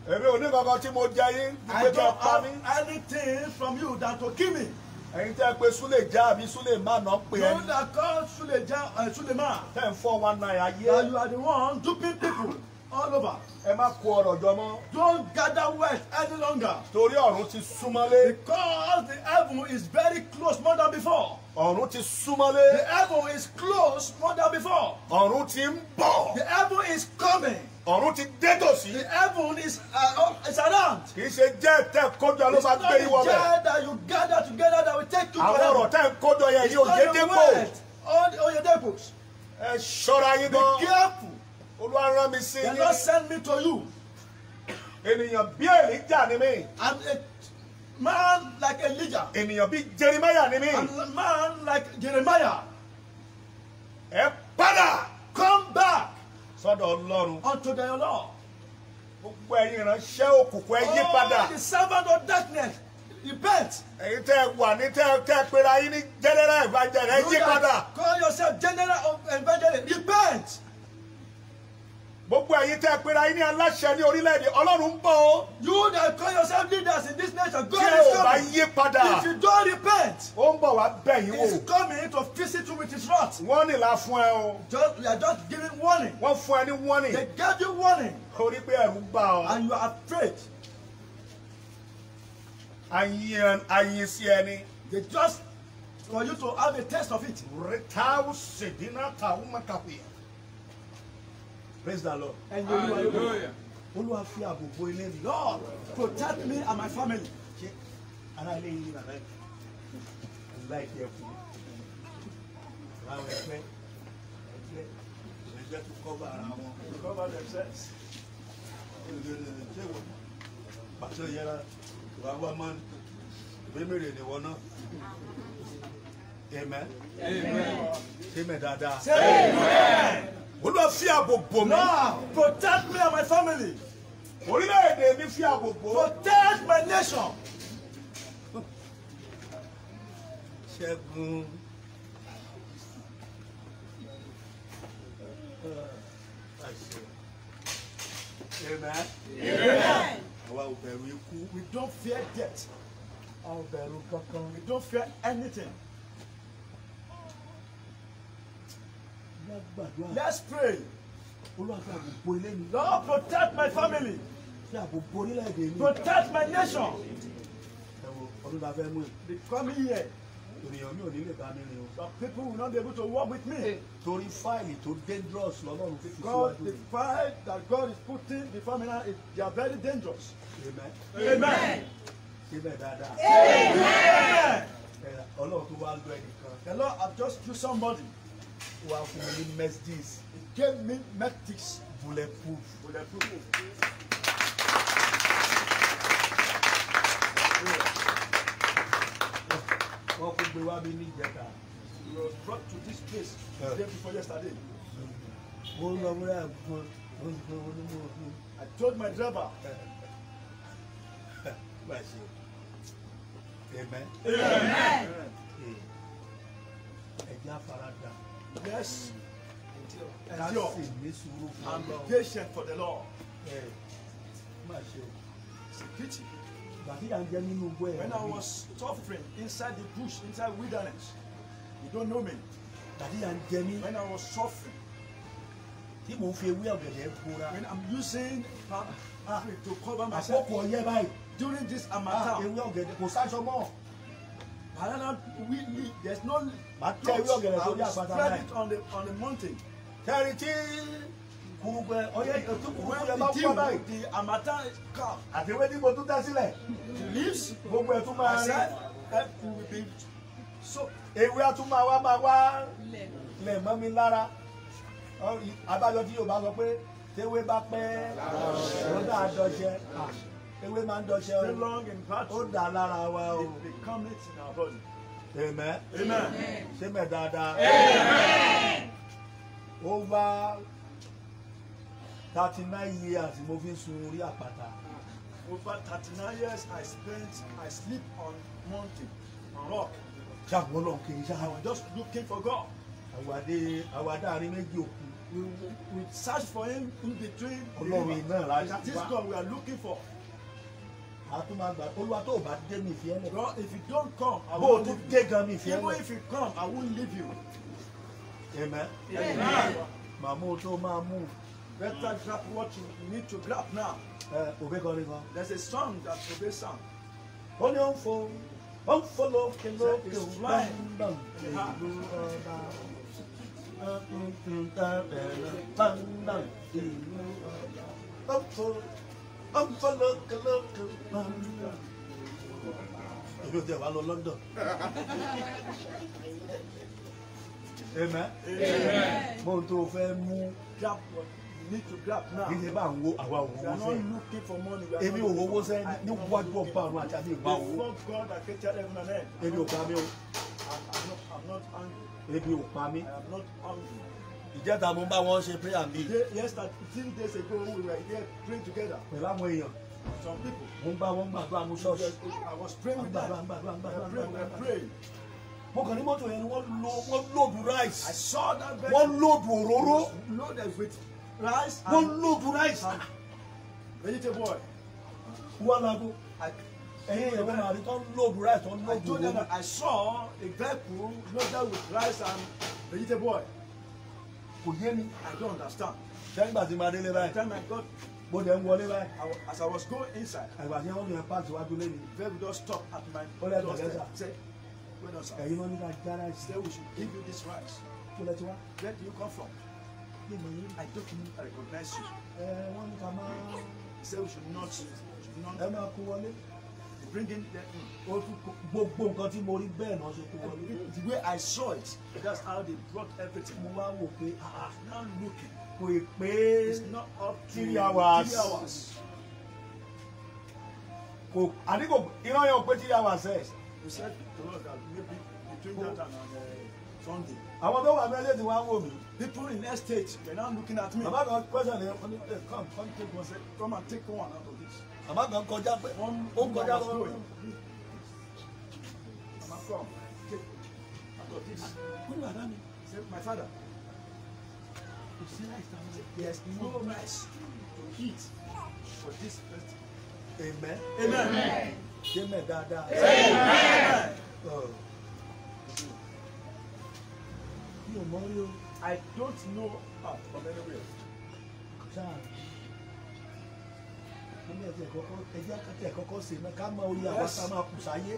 Èmi ò ní kankan tí mo jẹ yín. I don't have anything from you than to kill me. Ẹ̀yin tẹ́ pé Súlè já àbí Súlè má nà pé You ẹni. that call Suleiman. Tẹ́ ń 419 ayé. That you are the one duping people all over. Ẹ má kó ọrọ̀ jọ mọ́. Don't gather wealth any longer. Torí ọ̀run ti súnmọ́lé. Because the heaven is very close more than before. Ọ̀run ti súnmọ́lé. The heaven is close more than before. Ọ̀run ti ń bọ̀. The heaven is coming. Ọ̀run ti dé tòsí. The heaven is around. Kì í ṣe jẹ́ tẹ́ kójọ ló It's máa not gbé yín the wọ bẹ̀. jet that you gather together that will take you to Àwọn heaven. ọ̀rọ̀ tẹ́ ń kójọ yẹn It's yóò not dédé your bò. wealth. All your depos. Ẹ ṣọ́ra yín Be gan. careful. Olúwa rán mi sí The yín. Lord send me to you. Ènìyàn bí Èlíjà ni mí. I'm a man like Elijah. Ènìyàn bí Jeremáyà ni mí. I'm a man like Jeremiah. Ẹ padà Come back sọ́dọ̀ Ọlọ́run. unto the Lord. Gbogbo ẹ̀yin ìránṣẹ́ òkùnkùn ẹ yí padà. Oh, the servant of darkness, repent. Ẹ̀yin tẹ́ wà ní tẹ́ pera yín ní general evangelist ẹ You yí padà. that call yourself general of evangelist, repent. Gbogbo ẹ̀yin tẹ́ pera yín ní aláṣẹ ní orílẹ̀-èdè Ọlọ́run ń bọ̀ o. You that call yourself leaders in this nation, Tí God ẹ is ò bá coming. yí padà, If you don't repent, ó ń bọ̀ wá bẹ̀ yín He's wò. coming to visit you with his wrath. Wọ́n nìlá fún ẹ o. We are just giving warning. Wọ́n fún ẹ ní warning. They gave you warning, Torí pé ẹ̀rù bà ọ́. and you are afraid. Ayin sí ẹni. They just for you to have a taste of it. Táwù ṣèdínà táwù mọ́kàpé. Praise the Lord. And you Olúwa fi ààbò bo ilé mi. Lord, protect me and my family. Ṣé ara ilé yìí nàlá yìí? Láìpẹ́ ẹ̀kú. Àwọn ẹgbẹ́ tó kọ́ba ara wọn. Cover themselves. Ṣé wò? Pàṣẹ yẹra wàá wá mọ́ ìbémèrè ni wọ́n náà. Amen. Amen dáadáa. Amen. Olúwa fi ààbò bò mí. Lord, protect me and my family. Orílẹ̀-èdè mi fi ààbò bò. Protect my nation. Ṣẹ́gun. Amen. Amen. Àwa ò bẹ̀rù ikú. We don't fear death. A ò bẹ̀rù kankan. We don't fear anything. Ní àgbàdo Let's pray. Olúwa fi ààbò bo ilé mi. Lord, protect my family. Fi ààbò bo orílẹ̀-èdè mi. Protect my nation. Ẹ wo ọdún ta fẹ́ mú ẹ̀. The coming year, Ènìyàn mi ò ní lè bá mi rìn o. some people will not be able to walk with me. Torí fáìlì tó dangerous lọ́lọ́run fi fi God, síwájú the mi. fight that God is putting before me now, they are very dangerous. Amen. Amen. Síbẹ̀ dáadáa. Amen. Ọlọ́run tó wá lọ ẹnìkan. The Lord have just used somebody. Wá fún mi ní Mercedes He gave me metrics bulletproof. with the proof. Wọ́n kó gbé wá mi ní ìjẹta. He was brought to this place the day before yesterday. Mo ń lọ múra ẹ̀gbọ́n onímọ̀ òfin. I told my driver, Bá a ṣe. Amen. Amen. Ẹ̀jẹ̀ afárádà. yes, Ká endure sì ní sùúrù fún and be Ọlọ́run. patient for the Lord. Má ṣe o. It's a pity. Bàtí à ń jẹ nínú igbó ẹ̀. When I was suffering inside the bush, inside wilderness, you don't know me. Bàtí à ń jẹ ní. When I was suffering, Tí mò ń fi ewé ọ̀gẹ̀dẹ̀ bora. when I'm using palm tree to cover myself Àkókò ọyẹ́ báyìí. during this Ewé harmattan, ọ̀gẹ̀dẹ̀ kò sáṣọ mọ́. banana leaf, there's no Màá tẹ ewé clothes. ọ̀gẹ̀dẹ̀ I sórí will àpáta spread báyìí. it on the mountain. Kẹ́rin tí kùrùpẹ̀ ọyẹ́ tí kùrùpẹ̀ When bá the fọ́ báyìí. dew, the harmattan is calm. Àti ewé tí mo tún dá sílẹ̀. The leaves, Gbogbo ẹ̀ tún máa I rí. said, it will be so. Ewé á tún máa wá lẹ̀ mọ́ mi lára. Abájọ tí Yorùbá sọ pé téwé bá pẹ́ ó dà dọṣẹ. Ewé máa ń dọṣẹ Stay o. long in Ó battle. dà lára wa o. They become it in our body. Amen. Amen. Ṣé mẹ̀ dáadáa? Over 39 years mo fi ń sun orí àpáta. Over 39 years, I sleep on mountain, on rock. Ṣàwọn Ọlọ́run kì í I ṣáà. was just looking for God. Àwàdà àárín méjì òkun. we search for him in between. Ọlọ́run iná láti This wá. God we are looking for. Àtúmọ̀gbà Olúwa tó bá dé mi fi ẹ́ lẹ̀. God, if you don't come, I Bó o won't tún leave dé gan mi fi you. ẹ́ Even lẹ̀. if you come, I won't leave you. Amen. Màmú o tó máa mú. Better grab what you need to grab now. Òbí kọrin kan. There's a song that Obey sang. Ó ní ó ń fò lókè lókè It's ó flying. bá ń bá ìlú ọba. Ó ń fò lókè lókè ó bá ń bá. Èmi ò tẹ̀ wá lọ London. Amen. Mo tó fẹ́ mú. Grab what you need to grab now. Kì í ṣe bá ń wo àwa We òwò are not sẹ́yìn. looking for money. We are Èmi not ò wọ́wọ́ looking for- sẹ́yìn níwájú ọba ọ̀run àti àbí ìgbà owó. Before God that created heaven and earth. Ebi ò pa mí o. I'm not angry. Ebi ò pa mí. I am not hungry. Ìjẹta mo bá wọn ṣe prayer meet Yes, that 3 days ago we were here praying together. pẹ̀lú àwọn èèyàn. Some people. Mo ń bá wọn gbàdúrà mo ṣọ́ọ̀ṣì. I was praying with them. We were praying. Mo kàn ní mọ́tò yẹn ni wọ́n lóòdù I rice. saw that Wọ́n lóòdù òróró. loaded with rice Wọ́n and lóòdù rice. vegetable oil. Wọ́n lago. I Ẹ̀yin èèyàn wọ́n máa rí tán lóòdù rice tán lóòdù told them òróró. that I saw a vehicle loaded with rice and vegetable oil. Kò yé mi. I don't understand. Sẹ́yìngbà tí máa délé By the báyìí. time I got, Mo dẹ̀ ń wọlé báyìí. as I was going inside, Àgbà tí wọ́n yẹn pàṣẹ wájú lẹ́yìn. the vehicle just stopped at my Ó lẹ́nu doorstep. ọ̀gẹ́sà. He said, "Wait on, sir. Ẹ̀yin ló ní ká já He rice. said we should give you this rice. Kó lẹ ti wá. Where do you come from?" Bí mo yín. I don't recognize you. Wọ́n ní ká máa. He said we should not Ẹ máa kó wọlé. bring in them in. Ó tún gbogbo nǹkan tí mo rí bẹ́ẹ̀ náà ṣe kó wọlé. The way I saw it, that's how they brought everything. Mo wá wò pé Now looking, kò ì pé it's not up to 3 hours. 3 hours. kò àní kò iná yẹn ò pé 3 hours ẹ̀. We said to us that maybe between that and Sunday. Àwọn tó wà mẹ́lẹ̀ tí wọ́n á wò mí. People in estate, they're now looking at me. Bàbá kan question yẹn wọ́n ní come take one Say, come and take one out of this. bàbá kan kọjá pé ó kọjá lọ́wọ́. Mama, come, take out of this. Wọ́n ní bàbá mi. Say, my father, Kò sí rice náà. there's no rice to eat for this festival. Amen. Amen. Ṣé mẹ́ dáadáa? Amen. Mi ò mọ rí o. I don't know her from anywhere. Ṣáà. Mo ní ẹjẹ́ akátẹ̀ kọ́kọ́ sè mẹ́ ká mọ orí àwọn tá a máa kù sáyé.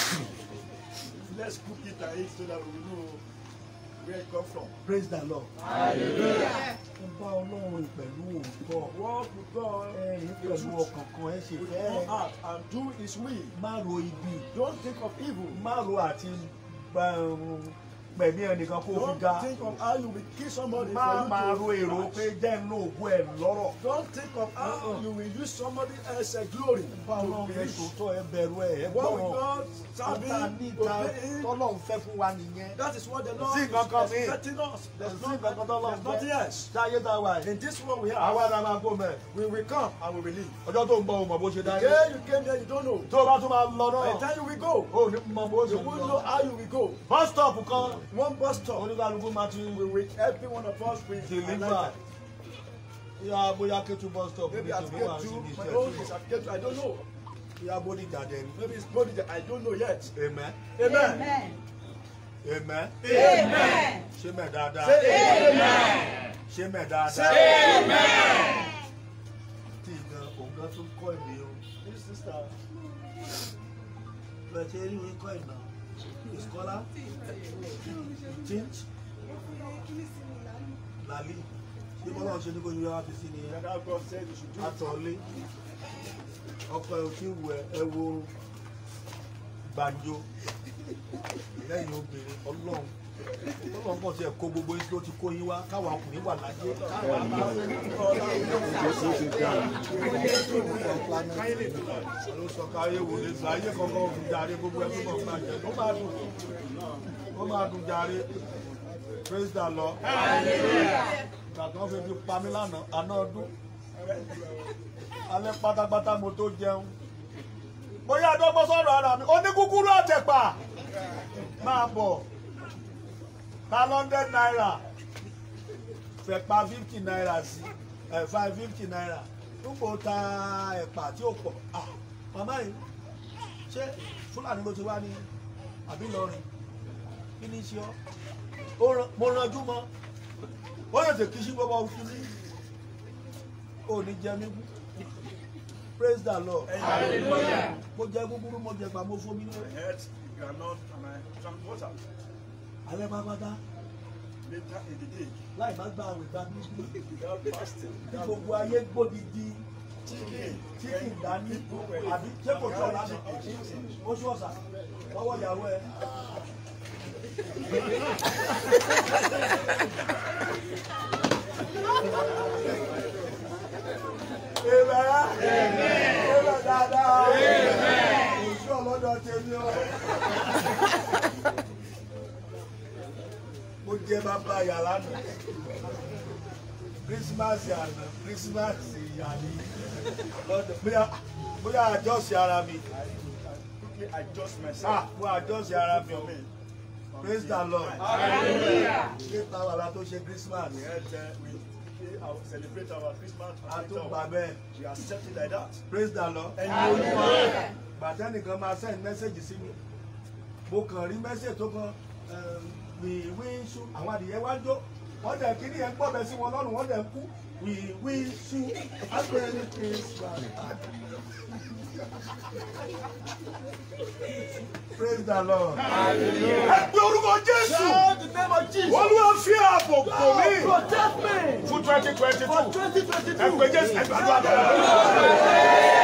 Let's cook it and eat so that we will know where it comes from. Praise the Lord. Hallelujah. Ó bá Ọlọ́run pẹ̀lú òótọ́. Walk with God. Ẹ̀rín pẹ̀lú ọkàn kan ẹ ṣe With fẹ́. all heart and do His will. Má ro ibi. Don't think of evil. Má ro àti pẹ̀mí ẹnìkan kó fi Don't ga. think of how you will kill somebody Má máa ro for you èrò to pé jẹ́ ń lo ògùn ẹ̀ lọ́rọ̀. Don't think of how you will use somebody else's glory Bá to Ọlọ́run be ẹ rich. tòótọ́ ẹ bẹ̀rù ẹ What gbọ́ràn. will God Ọ̀tá serve níta him? tọ́lọ́run fẹ́ fún wa nìyẹn. That is what the Lord Sí is nǹkan kan mi. expecting us. There's Sí nǹkan kan tọ́lọ́run there's nothing fẹ́. else. Táyé tá a wà yìí. In this world we Àwa have, náà máa kó mẹ́. we will come and we will leave. Ọjọ́ tó ń bọ̀ ò mọ̀ bó ṣe dáyé. Again, you came there, you don't know. Tó o bá tún máa lọ By the náà. time you will go, O ní mọ bó ṣe you won't know lọ. how you will go. Bus stop kan. One bus stop, Oníkálukú máa ti we will every one of us will deliver. alight. Ìyá bóyá Kétu bus stop. Maybe ní at tèmi wà sí Ketu, ní my iṣẹ́ own tí. is at Ketu, I don't know. Ìyá Bódìjà dẹ̀ ni. Maybe it's Bodija, I don't know yet. Amen. Amen. Amen. Amen. Ṣé mẹ́ dáadáa? Say amen. Ṣé mẹ́ dáadáa? Say amen. Tí ìgan òun gan tún kọ́ ìwé o. This sister, Bẹ́ẹ̀ ṣe rí ìwé kọ́ ìná. Ìskọ́lá. Tinch. Lálí. Ṣé bọ́lá ṣe ní kó yọ wá fi sí ni and how God said you should do it. àtọ̀lé? Ọkọ ẹ̀ ò tí wù ẹ wo gbàǹjo lẹ́yìn obìnrin Ọlọ́run. Ọlọ́run kàn ti ẹ̀ kó gbogbo yín tó ti kó yín wá káwa ọkùnrin wà láyé. Ló sọ káyé wò lè gbà ayé kankan òfin jàre gbogbo ẹ̀ tó mọ̀ fún àjẹ́. Ó máa dùn. Ó máa dùn jàre. Praise the Lord. Gbàgbọ́n fi fi pa mí lánàá àná ọdún. Alẹ́ pátápátá mo tó jẹun. Bóyá àdọ́gbọ́n sọ̀rọ̀ ara mi. Oníkúkúrú àtẹ̀pà. Máa bọ̀. Ta 100 naira. fẹ́ pa 50 naira sí 550 naira nígbò ta ẹ̀pà tí ó pọ̀ màmá yìí ṣé Fúlàní ló ti wá ní àbí Ìlọrin kí ni ṣe ọ́ mo ranjú mọ́ ó yẹ kí sí gbogbo ọ̀hún ní ò ní jẹ mí kú praise the Lord mo jẹ búburú mo jẹ gbà mo fún mi ní alẹ́ pápátá láì má gba àwẹ̀ gba bíbí tí gbogbo ayé gbòdìdí chicken dání àbí ṣé kò tó ọ̀la oṣù ọ̀sà lọ́wọ́ ìyàwó ẹ̀. Èèmẹ̀ dáadáa oṣù ọlọ́dọ̀ tèmi o. Mo jẹ bàbá yàrá nù kírísímàsì àná kírísímàsì ìyàlí lọ́dọ̀ bóyá àjọsí ara mi mo àjọsí ara mi o praise the Lord ṣé táwa la tó ṣe Christmas celebrate our Christmas àtúgbà bẹ́ẹ̀ we accept it like that praise the Lord gbàtẹ́nìkan máa send message sí mi mo kàn rí message tó kan we wish you àwọn adìyẹ wá jó wọ́n dẹ̀ kí ni ẹ̀ ń gbọ́bẹ̀ sí wọn lọ́rùn wọ́n dẹ̀ ń kú we wish you happy Christmas. Praise the Lord. Ẹgbẹ́ orúkọ Jésù. Olúwa fi ààbò bò mí. Fún 2022. Ẹgbẹ́ Jésù ẹgbẹ́ àdúrà bẹ̀rẹ̀.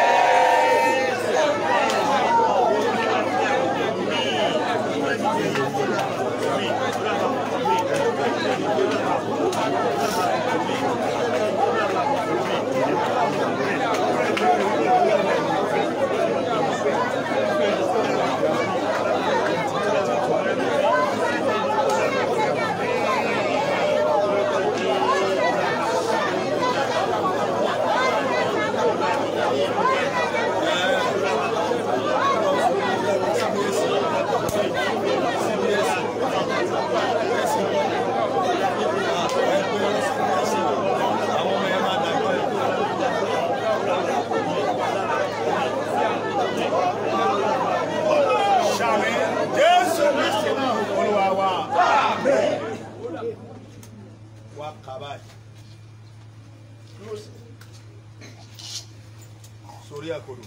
Sórí àkòrò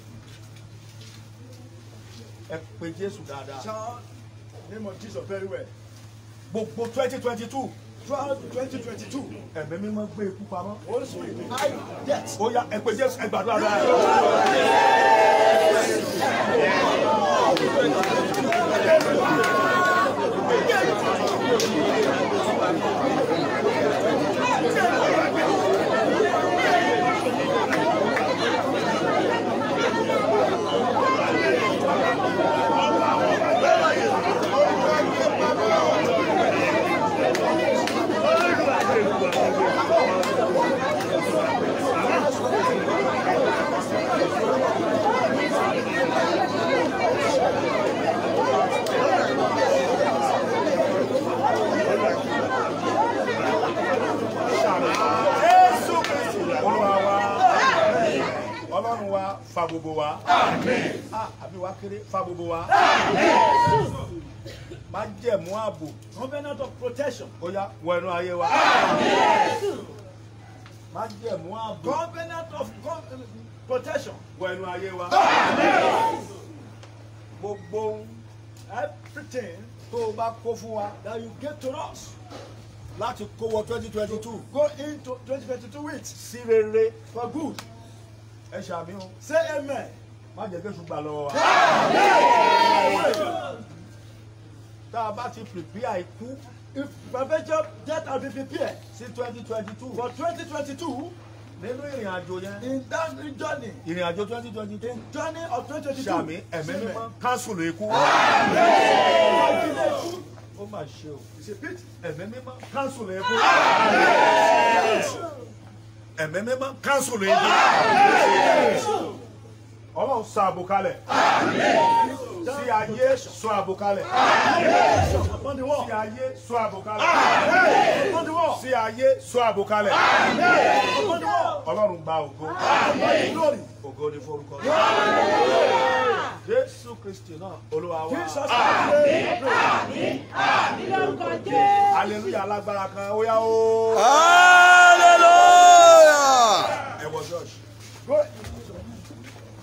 ẹ pé Jésù dáadáa. Shout name of Jesus very well. Gbogbo 2022. Throughout 2022. Ẹ̀mí mímọ́ gbé ikú pamọ́. Also I death. Ó yá ẹ pé Jésù ẹ gbàdúrà dáadáa. Ọlọ́run wa fa gbogbo wa. Àmín. Àbí wa kéré fa gbogbo wa. Àmín. Má jẹ̀mú ààbò. Covenant of protection. Ó yá wọ inú ayé wa. Àmín. Má jẹ̀mú ààbò. Covenant of protection. Wọ inú ayé wa. Àmín. Gbogbo everything tó o bá kó fún wa that you get to us láti kó wọ 2022. go into 2022 with Sí rere for good. ẹ ṣàmì o. Say amen. Má jẹ́ kí èṣù gbà lọ́wọ́ wa. Tá a bá ti prepare ikú. If perpetual death has been prepared sí 2022. for 2022 nínú ìrìn àjò yẹn. in that journey. ìrìn àjò 2022. In journey of 2022. Ṣàmì ẹ̀mí mímọ́ kánsùlù ikú. Ó mà ṣe o. Ẹ̀mí mímọ́ kánsùlù ikú. Ẹ̀mí mímọ́ kánsùlù ikú. Ọlọ́run ṣààbò kalẹ̀. Sí ayé sọ àbòkalẹ̀. Upon the wall. Sí ayé sọ àbòkalẹ̀. Upon the wall. Sí ayé sọ àbòkalẹ̀. Upon the wall. Ọlọ́run gba ògo. Glory. Ògo ni fún orúkọ. Jésù Kristi náà Olúwa wa. Hallelujah alágbára kan ó yá o. Hallelujah. Ẹ wọ church.